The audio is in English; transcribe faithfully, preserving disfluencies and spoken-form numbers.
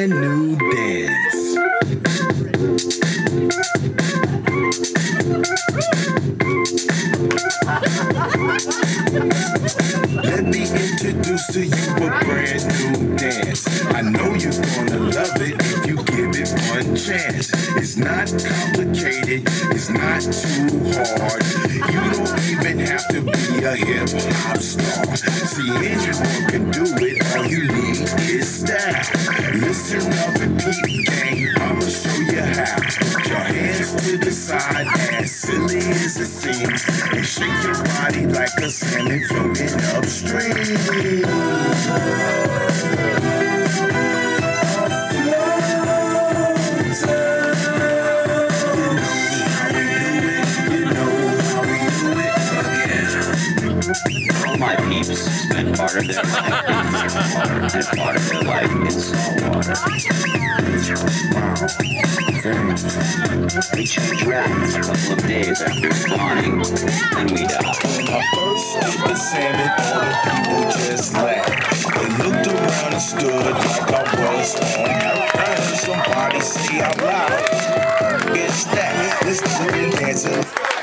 brand new dance. Let me introduce to you a brand new dance. I know you're gonna love it if you give it one chance. It's not complicated, it's not too hard. You don't even have to be a hip hop star. See, anyone can do it, all you need is style. Listen up and peep, gang, I'ma show you how. Put your hands to the side, as silly as it seems, and shake your body like a salmon floating upstream. All my peeps spend part of their life in freshwater and part of their life in saltwater. We change rats a couple of days after spawning, then we die. When I first hit the salmon, all the people just laughed. They looked around and stood like I was on. I heard somebody say out loud, "It's that, this green dancer."